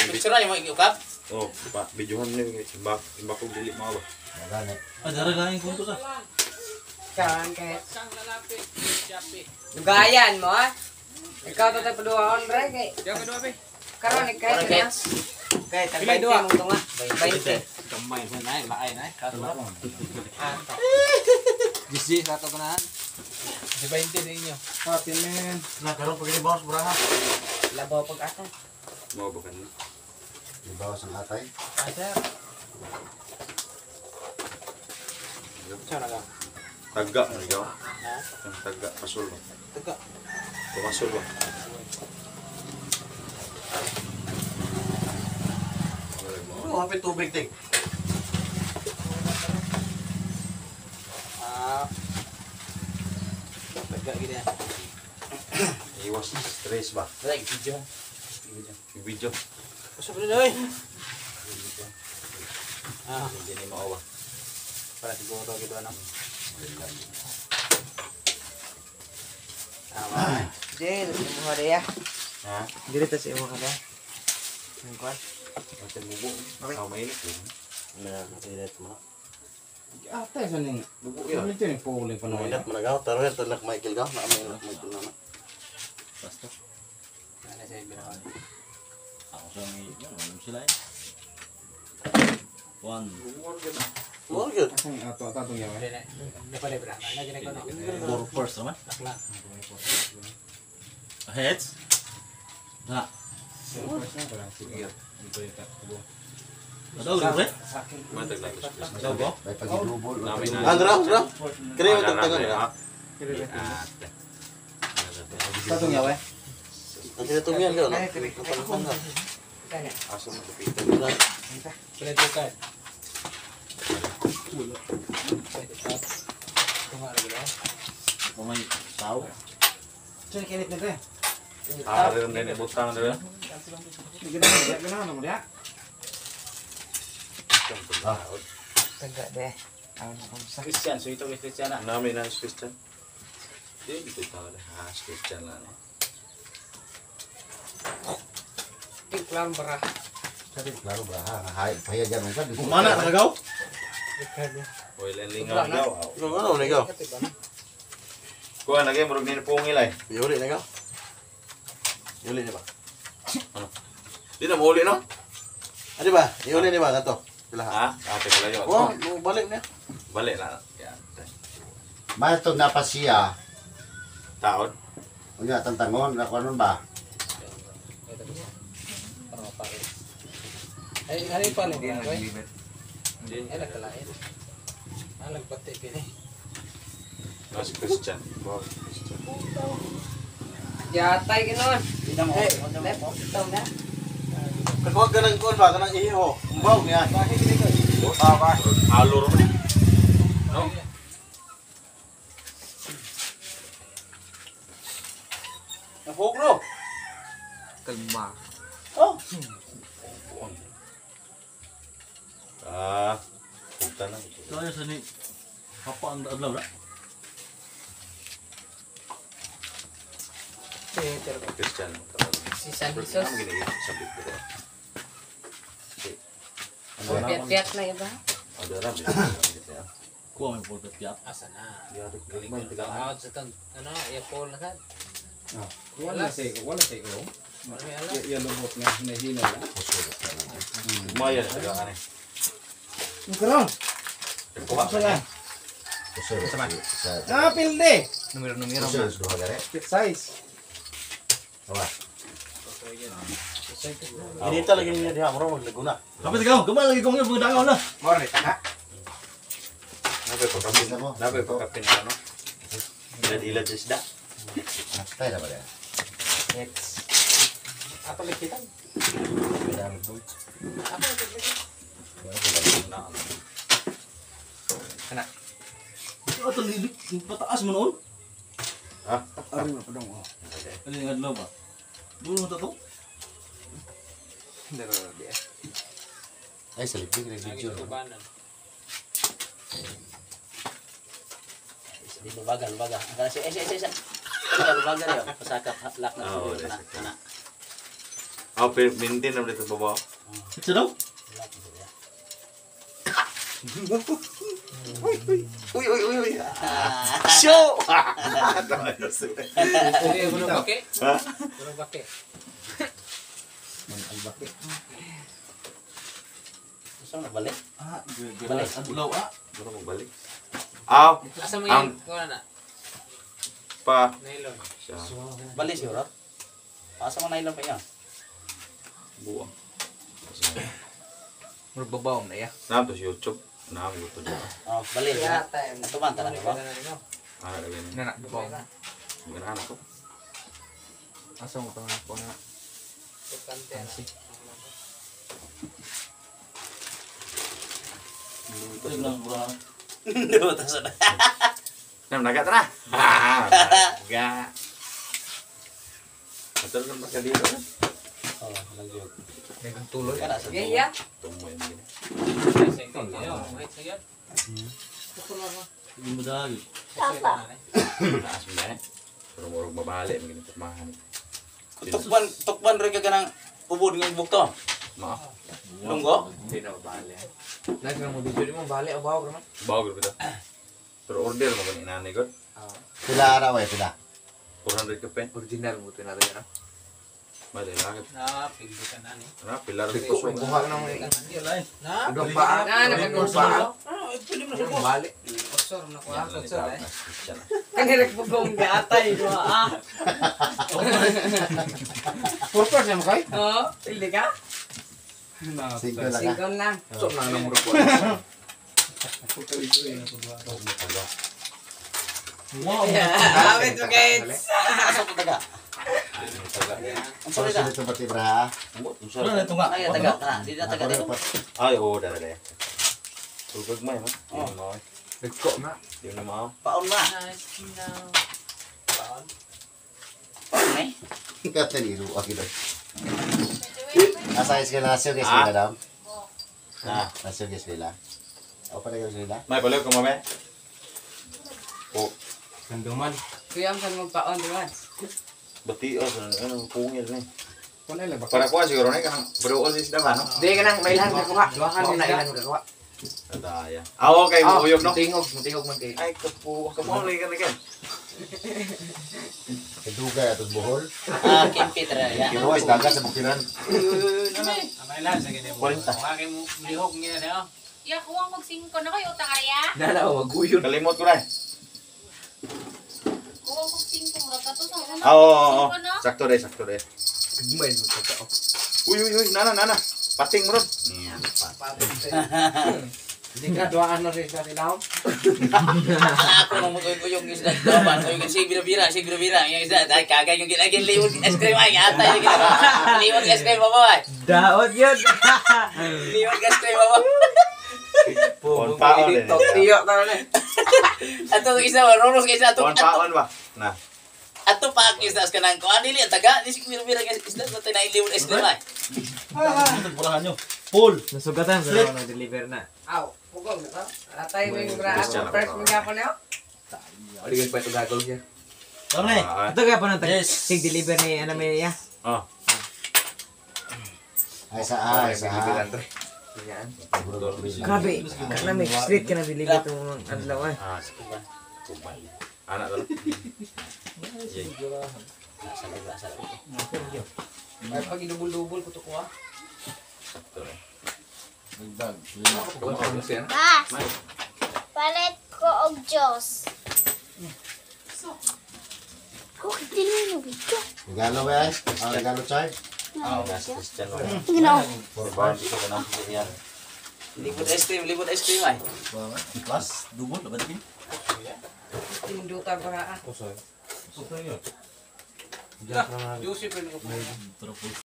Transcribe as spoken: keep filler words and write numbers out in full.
picture aja mau ikut. Oh, Pak, videohan ni simbak simbak ko dili mo ba. Magani. Ada lain kunto sa. Jangan kayak gayan mo ah. Ikaw tatay paduaon re kay. Yang kedua be. Karon ikay na. Kay tagay dua mo nga. twenty. Kamay mo na, laay na. Kato na. Jisi satu kenahan. Di twenty din inyo. Happy man. Nah, karon pagini boss buraha. Labaw pag ata. Mo ba kan? Di bawah sang atay. Ada. Cara ka? Taga mo ikaw. Ang taga pasul ba? Teka. Pasul ba? Oh, happy tubig ting. Ah. Teka gini ya. Iwas stress ba? Like video. Video. Usap na doy. Ah, Hindi mo ba? para siguro gitu ano. Ah, Dil, mo hare ya. Ha? Dili ta si mo kada. Ngkon. Macam bubu. Kau main itu. Nah, tidak mo. Atay sa ning. Bubu Ya, ya. ito ni puli pa Mangat na. managaw taro ito nak Michael gaw na may nak Michael na. basta. Ano sa ibinawan? Ako sa may ano sila eh. One. Bubu kan. More good. Asang ato ato tong yawa. Dili. Di pa libra. Ano gini ko no? Four first naman. Takla. Heads. Nah, Sige. Ito ita. ada udah bre. Matag lang ito. Ada go. Bay pagidubol. Namin na. Andra, Andra. Kini mo tagtangan ya. Tatong yawa. Ang kinatumian ka no. Kaya kiri. Kaya. Asa mo kapitan. Pwede ka. Tunga lagi daw. May tao. Saan kinit na kaya? Ah, rin din butang dito. Ganahan, ganahan mo dia. Taga deh. Awan ko sa. Christian, so ito kay Christian na. Namin na Christian. Hindi dito tayo. Ah, Christian lang. Tiklam berah. Sabi klaro ba ha? Hay, payagan mo sa. Mana nagaw? Oy, lingaw daw. Ano ano nagaw? Kuha na kayo, marag nila pong ilay. Yuli nagaw. Yuli ni ba? Di na mauli, no? Adi ba? Yuli ni ba kato? Sila ha. Ha? Ate pala yun. Oh, mo balik niya. Balik na. Yan. Matog na pa siya. Taon. Unya tantangon na kuno ba? Ay, hari pa ni dia. Ay, Hindi. nakalain. Ah, nagpati kini. Mas Christian. Wow, Christian. Jatay ginon. Hey, Left. Tong na. Kakuha ka ng kuwan ba? Ka ng iho. Umbaw niya. Ah, ba? Alur mo. No? Nahok no? Kalma. Oh. Ah, punta na. Kaya sa ni apa ang adlaw na? Christian. Si San Ano Jesus. gini sabit ko. Piat-piat na iba. Ada ram. Kuha may pulpit piat. Asa na. Ya, Galing ka tiga out sa tan. Ano, ya pol na kan. Wala say, wala say ko. Wala may ala. Ya lubot nga hinahina na. Lumayan taga ani. Karon. Kuha Sa yan. Kusur. Sa. Ah, pilde. Numero-numero. Kusur duha gare. Fit size. Awa. Ini ta lagi niya diha mo maglaguna. Kapit ikaw, gumal lagi kong yung budangaw na. More ni taka. Nabe pa kapin mo. Nabe pa kapin ano? Dila-dila sa isda. Tay na ba dia? Yes. Apa likitan? Pedang tu. Apa likitan? Ito lilik, pataas mo noon. Ha? Ari mo padong. Ano yung adlaw ba? Dulo mo to? Daro dia. Ay salipig ni video. Tubanan. Di babagan, babagan. Ang si eh eh eh. Babagan yo, pasakap lak na. Oo, Ana. Oh, pintin na dito baba. Ito daw? Uy, uy, uy, uy. Show! Hindi, bulong baki. Ha? Bulong baki. Gusto na balik? Ah, Balik. ang bulaw ah. Baru mau balik. Aw, Asa mo Ang- yan? Kung ano na? pa. Nylon. Siya, Balik siguro. Asa mo nylon pa niya? buang. Magbabaw na ya. Nah, terus YouTube. Nah, YouTube. Oh, balik. Kaya Ya. tayo. Ito man tanah ko. Ada lagi nih. Nana, babaw na. Gimana aku? Asa mo itong ako na? Tukante na. Ito lang bro. Dua tas na. Nah, naga tanah. Ah, naga. Betul kan pakai dia kan? Oh, lanjut. Megang tuloy. Kana sa. Iya. Tunggu yang gini. Hindi mo dahil. Nah, sebenarnya. Baru-baru babalik begini termahan. Tukban, tukban rin ka kanang ubod ng bukto. Maaf, Lunggo? Hindi na balik. Lagi mo dito di mo balik o bawa naman. bawa gitu. Terorder mo kan inanay ko. Pila araw eh, pila. four hundred ke pen. Original mo tinatay na. Balik lagi. Na, pili ka na ni. Nah, pilar di Kuha ko. ka na mo. Hindi lain. Na, udang pa. Na, nagkakong pa. Pwede mo Yung balik. Otsor na kuha. Otsor eh. Siya na. Kanirek mo kong gatay. Ah. Purpose mo kay? Oo, pili ka? Singko lang ah. Singkon lang. Sok na nang mura ko. Wow. Awit mo guys. Asa ko taga? Ang Sorry sorry sa ka. dito pati bra. Ano na ito nga? Ay, taga. Kana, di na taga Ako dito. dapat. Ay, oh, dah dah. Tulog mo yun. Oh. Di mo. Nagko na. Di mo mau. Paon na. Paon na eh. Kata ni Ru aki dah. Asa is kena nasyo guys Ah. nila dam. Nah, Nasyo guys nila. Apa lagi guys nila? mai balik ke mame. Oh, Kanduman. Kuya, saan mo paon, di ba? beti oh, ano pungil ni. Kung nila ba? Para kuha siguro ni kanang beruol si sidang ano. Di ka nang mailan ka kuha. Duwahan din na ilan ka kuha. Ada ya. Ah, okay, mo uyog no. Tingog, tingog man kay. Ay, kapo, kamu lagi kan kan. Keduga atus bohol. Ah, kimpi tara. Ya. Kiro is dagat sa bukiran. Mailan sa ganyan. Kwenta. Kaya mo lihok niya na. Ya, kuwang magsingko na kayo, utang arya. Nala, waguyod. Kalimot ko na. Kuwang magsingko, murag ka to sa una. Ah, oo, oo. Singko na. Sakto deh, sakto deh. Gumay mo sa tao. Uy, uy, uy, nana, nana. Pating mo ron. Hindi ka duwaan na rin sa tilaw. Ako nang magkuyog yung isda. Dapat ko yung si bira-bira, si bira-bira. Yung isda, dahil kagay yung ginagin liwag es cream ay. Atay yung ginagawa. Liwag es cream mo ba? Daot yun. Liwag es cream mo ba? Pon paon eh. Tiyo na rin. Ato isa, roros ka isa. Pon paon ba? Nah. Ato pa ang isda ka nang kuhan nili. Taga, di si bira-bira yung isda. Ato na liwag es cream ay. Ito purahan nyo. Paul. Nasugatan sa ako nag-deliver na. Aw, pugong na to. Atay mo yung bra. Christian Ako first ako. mo gapon na O, di ka pa ito gagawin siya. Ano eh? Ah, Ito ka pa nang Yes. sig-deliver ni ano may ya. Oh, Ay sa ah, ay sa ah. Yan. betul. Grabe, karena may street ka na deliver itong mga adlaw eh. Ah, sige. Kumal. Anak tuh. Iya. Sabi ba, sabi. Ay, pag inubul-dubul ko to ko ah. Sakto eh. Dagdag. Kung ano siya. Bas, palit ko og Diyos. Kung hindi mo ito. Regalo ba? Ah, regalo chai. Gas Christian lo. Ginaw. Korban itu kena pilihan. Libot es cream, libot es cream ay. Plus, dubot. Dapat din. Tindutan pa nga ah. Ito yun. Juicy pa rin ko. Pero Paul.